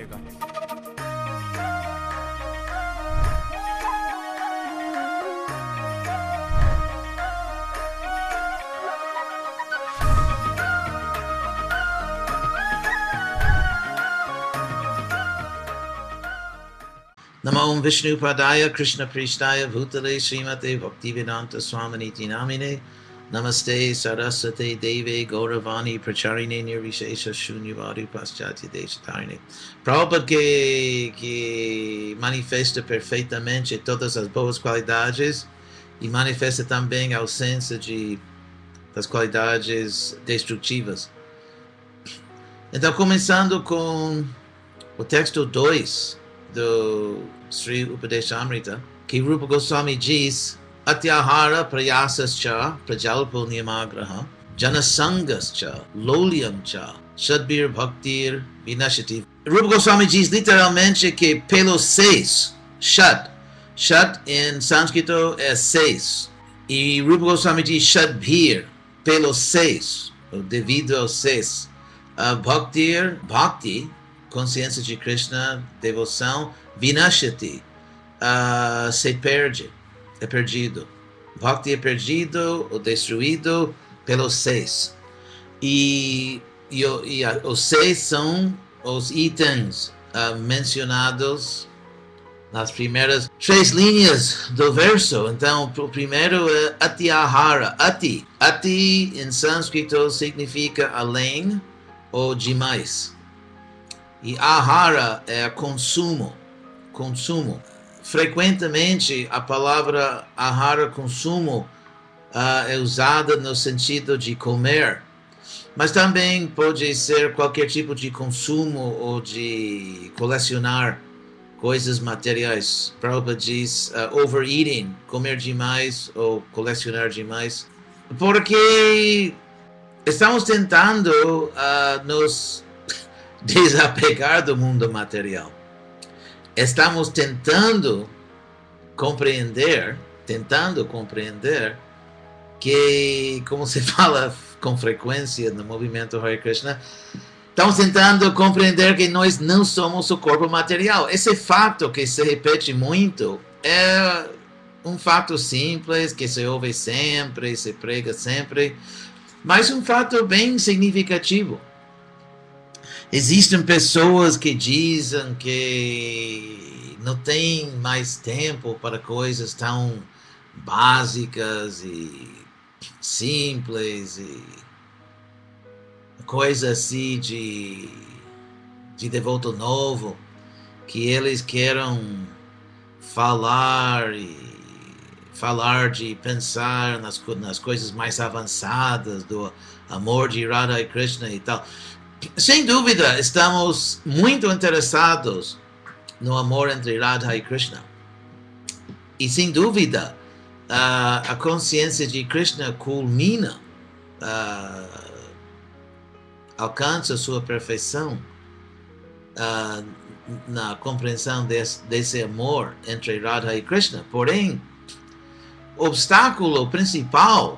रहेगा। Namo Vishnu Padaya Krishna Prishtaya Bhutale Srimate Bhaktivedanta Swaminiti Namine Namaste Saraswate Deve Gauravani Pracharine Nirvishesha Shunyavadi Paschatya Deshatarine. Prabhupada que manifesta perfeitamente todas as boas qualidades e manifesta também a ausência das qualidades destrutivas. Então, começando com o texto 2 do Sri Upadeshamrita, que Rupa Goswami diz: Atyahara prayasascha prajalpo niyamagraha janasangascha lolyamcha shadbir bhaktir vinashati. Rupa Goswami diz literalmente que pelos 6, shad em sânscrito é 6, e Rupa Goswami diz shadbir, pelos 6, devido aos 6, bhaktir, bhakti, consciência de Krishna, devoção, vinashati, se perde, é perdido. Bhakti é perdido ou destruído pelos 6. E os 6 são os itens mencionados nas primeiras 3 linhas do verso. Então, o primeiro é atyahara. Ati em sânscrito significa além ou demais. E ahara é consumo. Frequentemente a palavra ahara, consumo, é usada no sentido de comer, mas também pode ser qualquer tipo de consumo ou de colecionar coisas materiais. Prabhupada diz overeating, comer demais ou colecionar demais, porque estamos tentando nos desapegar do mundo material. Estamos tentando compreender que, como se fala com frequência no movimento Hare Krishna, estamos tentando compreender que nós não somos o corpo material. Esse fato que se repete muito é um fato simples, que se ouve sempre, se prega sempre, mas um fato bem significativo. Existem pessoas que dizem que não tem mais tempo para coisas tão básicas e simples e coisa assim de devoto novo, que eles querem falar de pensar nas coisas mais avançadas do amor de Radha e Krishna e tal. Sem dúvida, estamos muito interessados no amor entre Radha e Krishna. E sem dúvida, a consciência de Krishna culmina, alcança sua perfeição na compreensão desse amor entre Radha e Krishna. Porém, o obstáculo principal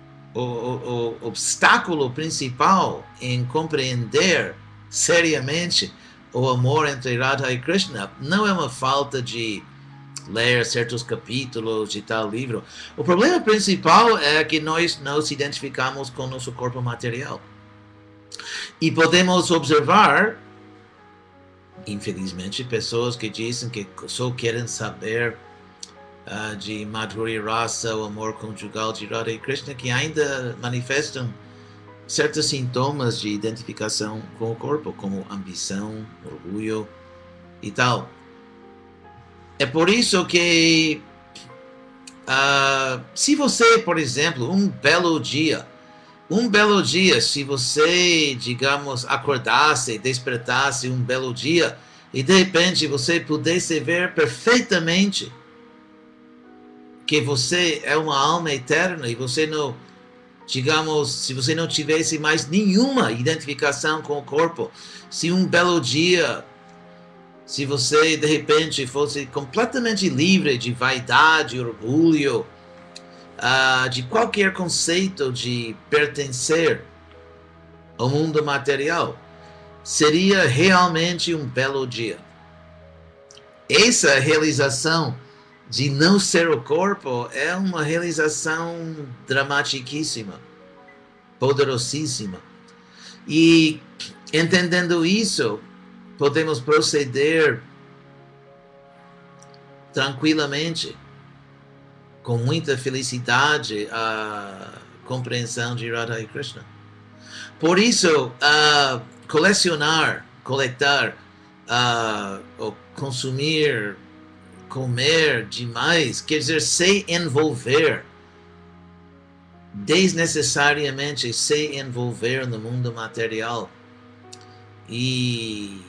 em compreender seriamente o amor entre Radha e Krishna não é uma falta de ler certos capítulos de tal livro. O problema principal é que nós nos identificamos com nosso corpo material. E podemos observar, infelizmente, pessoas que dizem que só querem saber de Madhurya Rasa, o amor conjugal de Radha e Krishna, que ainda manifestam certos sintomas de identificação com o corpo, como ambição, orgulho e tal. É por isso que se você, por exemplo, um belo dia, se você, digamos, acordasse, despertasse um belo dia e de repente você pudesse ver perfeitamente que você é uma alma eterna e você não, digamos, se você não tivesse mais nenhuma identificação com o corpo, se um belo dia, se você de repente fosse completamente livre de vaidade, orgulho, de qualquer conceito de pertencer ao mundo material, seria realmente um belo dia. Essa realização de não ser o corpo é uma realização dramatiquíssima, poderosíssima. E entendendo isso, podemos proceder tranquilamente, com muita felicidade, a compreensão de Radha e Krishna. Por isso, coletar, ou consumir, comer demais, quer dizer, se envolver, desnecessariamente se envolver no mundo material e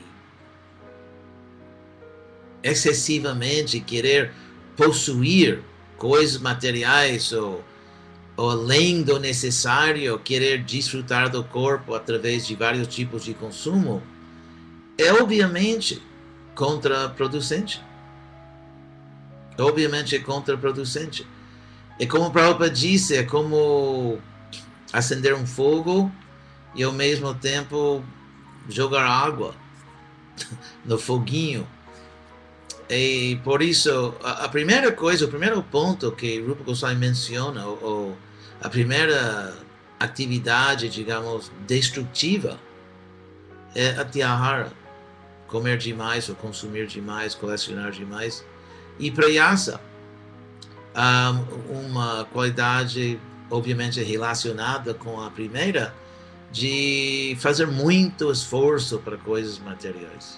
excessivamente querer possuir coisas materiais ou além do necessário, querer desfrutar do corpo através de vários tipos de consumo, é obviamente contraproducente. Obviamente é contraproducente. É como o Prabhupada disse, é como acender um fogo e ao mesmo tempo jogar água no foguinho. E por isso, a primeira coisa, o primeiro ponto que Rupa Goswami menciona, ou a primeira atividade, digamos, destrutiva, é a tyahara, comer demais ou consumir demais, colecionar demais, e prayasa, uma qualidade obviamente relacionada com a primeira, de fazer muito esforço para coisas materiais.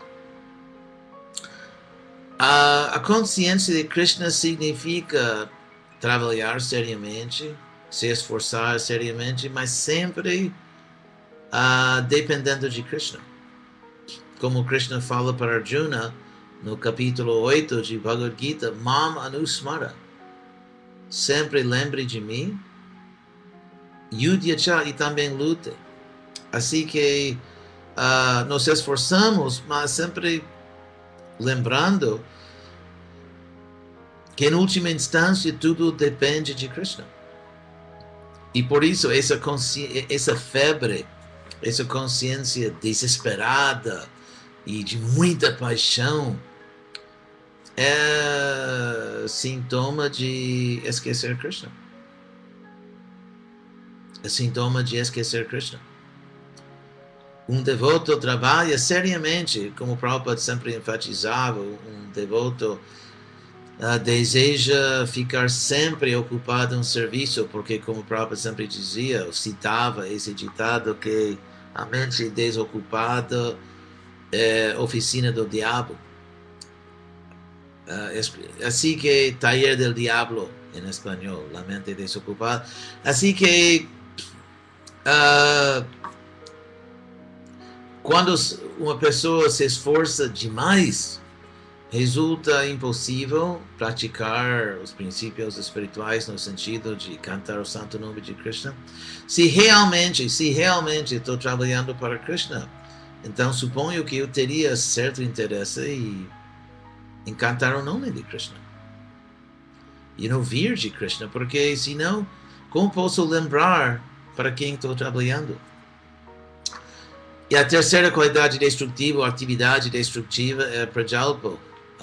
A consciência de Krishna significa trabalhar seriamente, se esforçar seriamente, mas sempre dependendo de Krishna. Como Krishna fala para Arjuna no capítulo 8 de Bhagavad Gita, Mam Anusmara, sempre lembre de mim, Yudhyacha, e também lute. Assim que nos esforçamos, mas sempre lembrando que em última instância tudo depende de Krishna. E por isso essa febre, essa consciência desesperada e de muita paixão é sintoma de esquecer Krishna. É sintoma de esquecer Krishna. Um devoto trabalha seriamente, como o Prabhupada sempre enfatizava, um devoto deseja ficar sempre ocupado em serviço, porque como o Prabhupada sempre dizia, ou citava esse ditado, que a mente desocupada é oficina do diabo. Assim que taller del diablo, em espanhol, a mente desocupada. Assim que quando uma pessoa se esforça demais, resulta impossível praticar os princípios espirituais no sentido de cantar o santo nome de Krishna. Se realmente estou trabalhando para Krishna, então suponho que eu teria certo interesse em cantar o nome de Krishna e não ouvir de Krishna, porque senão, como posso lembrar para quem estou trabalhando? E a terceira qualidade destrutiva, ou atividade destrutiva, é prajalpo.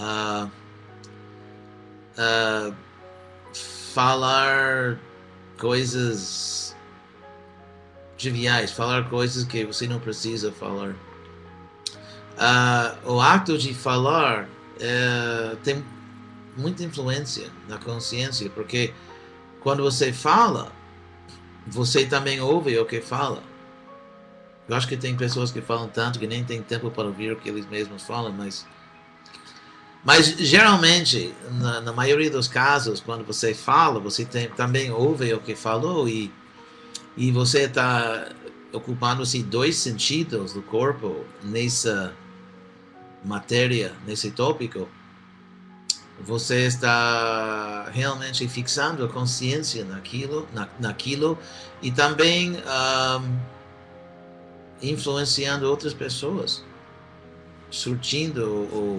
Falar coisas triviais, falar coisas que você não precisa falar. O ato de falar tem muita influência na consciência, porque quando você fala, você também ouve o que fala. Eu acho que tem pessoas que falam tanto que nem tem tempo para ouvir o que eles mesmos falam, mas geralmente, na maioria dos casos, quando você fala, você também ouve o que falou e você está ocupando-se dois sentidos do corpo nessa matéria, nesse tópico. Você está realmente fixando a consciência naquilo e também influenciando outras pessoas, surtindo ou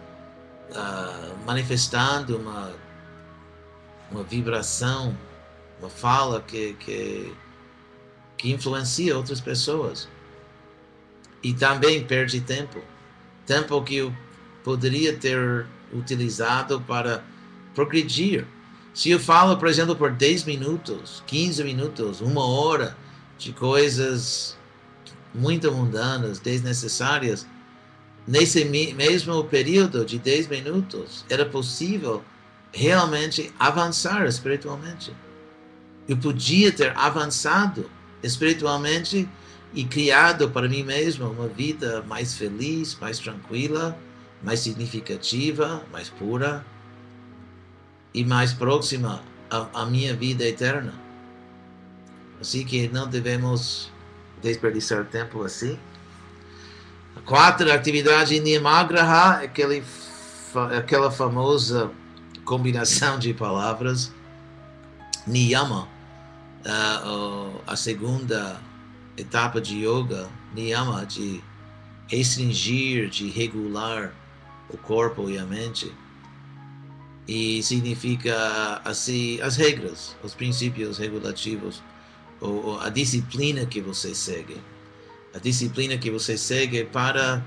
manifestando uma vibração, uma fala que influencia outras pessoas. E também perde tempo. Tempo que eu poderia ter utilizado para progredir. Se eu falo, por exemplo, por 10 minutos, 15 minutos, 1 hora de coisas muito mundanas, desnecessárias, nesse mesmo período de 10 minutos, era possível realmente avançar espiritualmente. Eu podia ter avançado espiritualmente e criado para mim mesmo uma vida mais feliz, mais tranquila, mais significativa, mais pura e mais próxima à minha vida eterna. Assim que não devemos desperdiçar tempo assim. A quarta atividade Niyamagraha é aquela famosa combinação de palavras. Niyama, a segunda etapa de yoga, Niyama, de restringir, de regular o corpo e a mente. E significa assim as regras, os princípios regulativos, ou a disciplina que você segue. A disciplina que você segue para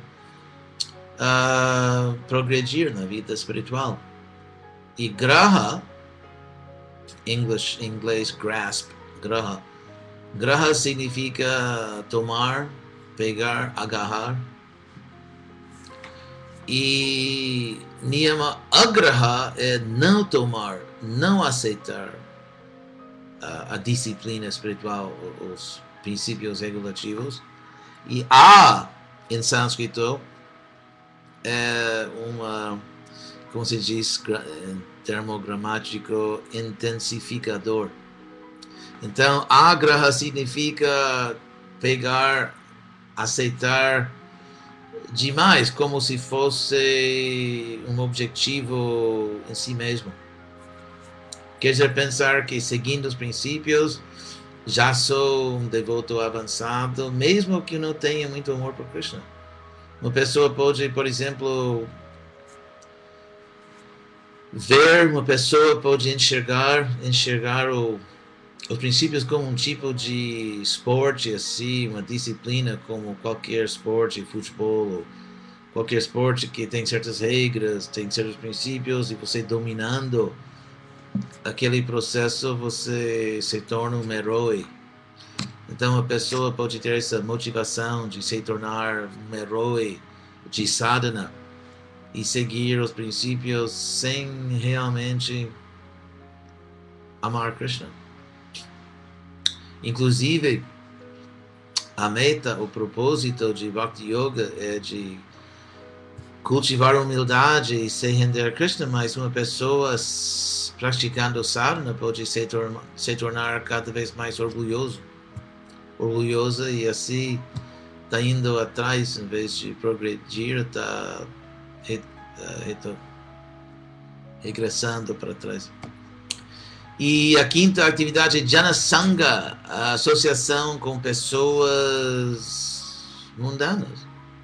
progredir na vida espiritual. E graha, em inglês grasp, graha. Graha significa tomar, pegar, agarrar. E niyama agraha é não tomar, não aceitar a disciplina espiritual, os princípios regulativos. E em sânscrito, é como se diz em termo gramático, intensificador. Então, agraha significa pegar, aceitar demais, como se fosse um objetivo em si mesmo. Quer dizer, pensar que seguindo os princípios, já sou um devoto avançado, mesmo que não tenha muito amor por Krishna. Uma pessoa pode, por exemplo, enxergar os princípios como um tipo de esporte, assim, uma disciplina como qualquer esporte, futebol, ou qualquer esporte que tem certas regras, tem certos princípios, e você dominando aquele processo, você se torna um herói. Então a pessoa pode ter essa motivação de se tornar um herói de sadhana e seguir os princípios sem realmente amar Krishna. Inclusive, a meta, o propósito de Bhakti Yoga é de cultivar humildade e se render a Krishna, mas uma pessoa praticando sadhana pode se tornar cada vez mais orgulhosa e assim está indo atrás em vez de progredir, está regressando para trás. E a quinta atividade é Jana Sangha, a associação com pessoas mundanas.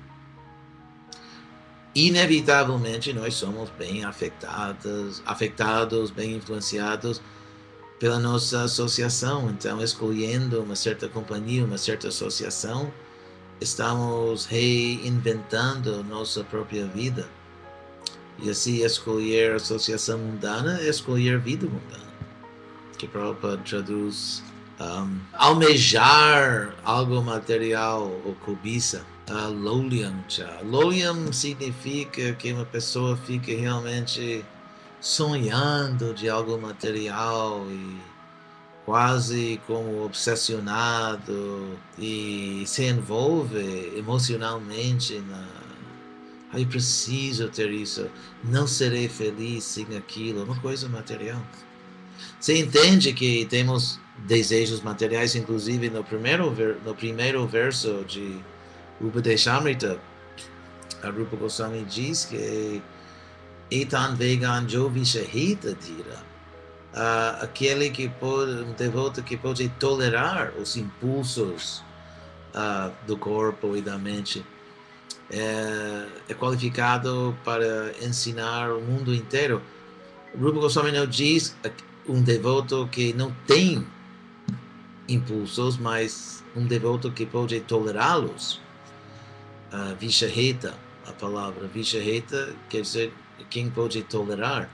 Inevitavelmente nós somos bem afetados, bem influenciados pela nossa associação. Então, escolhendo uma certa companhia, uma certa associação, estamos reinventando nossa própria vida. E assim, escolher associação mundana é escolher vida mundana. Que Prabhupada traduz almejar algo material ou cobiça. Lolyam. Lolyam significa que uma pessoa fica realmente sonhando de algo material e quase como obsessionado e se envolve emocionalmente eu preciso ter isso, não serei feliz sem aquilo, uma coisa material. Você entende que temos desejos materiais, inclusive no primeiro verso de Upadeshamrita, a Rupa Goswami diz que Etan Vegan Jovishahita Dira, aquele um devoto que pode tolerar os impulsos do corpo e da mente, é qualificado para ensinar o mundo inteiro. Rupa Goswami não diz um devoto que não tem impulsos, mas um devoto que pode tolerá-los. Vicharreta, a palavra Vicharreta quer dizer quem pode tolerar.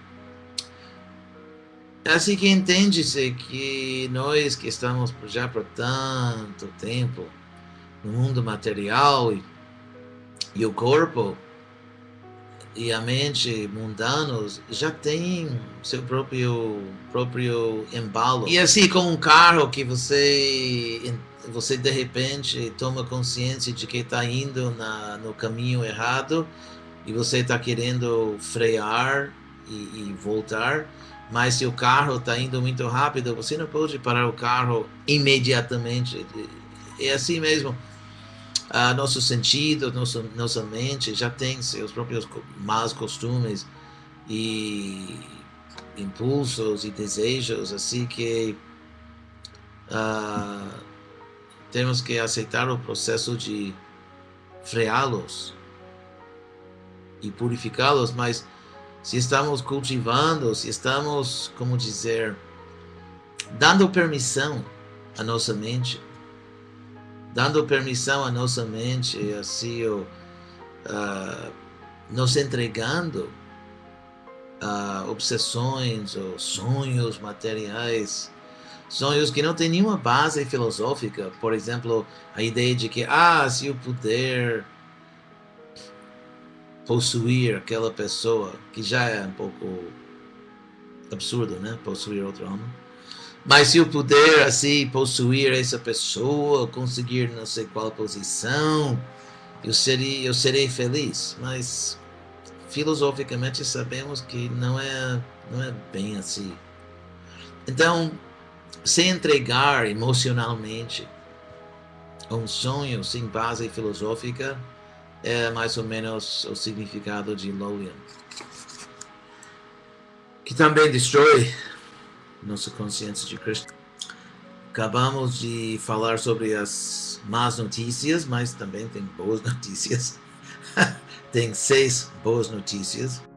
Assim que entende-se que nós que estamos já por tanto tempo no mundo material e o corpo e a mente mundanos já tem seu próprio embalo. E assim com um carro que você de repente toma consciência de que está indo no caminho errado e você está querendo frear e voltar, mas se o carro está indo muito rápido, você não pode parar o carro imediatamente. É assim mesmo. Nosso sentido, nossa mente já tem seus próprios maus costumes e impulsos e desejos, assim que temos que aceitar o processo de freá-los e purificá-los, mas se estamos cultivando, se estamos, como dizer, dando permissão à nossa mente, assim, nos entregando a obsessões ou sonhos materiais, sonhos que não têm nenhuma base filosófica. Por exemplo, a ideia de que, se eu puder possuir aquela pessoa, que já é um pouco absurdo, né? Possuir outra alma. Mas se eu puder, assim, possuir essa pessoa, conseguir não sei qual posição, eu serei feliz. Mas, filosoficamente, sabemos que não é bem assim. Então, se entregar emocionalmente a um sonho sem base filosófica é mais ou menos o significado de Lolian, que também destrói nossa consciência de Cristo. Acabamos de falar sobre as más notícias, mas também tem boas notícias. Tem 6 boas notícias.